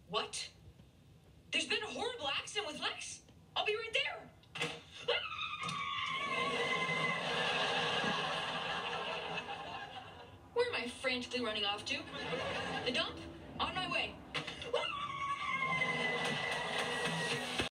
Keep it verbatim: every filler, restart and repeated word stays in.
What? There's been a horrible accident with Lex. I'll be right there. Where am I frantically running off to? The dump?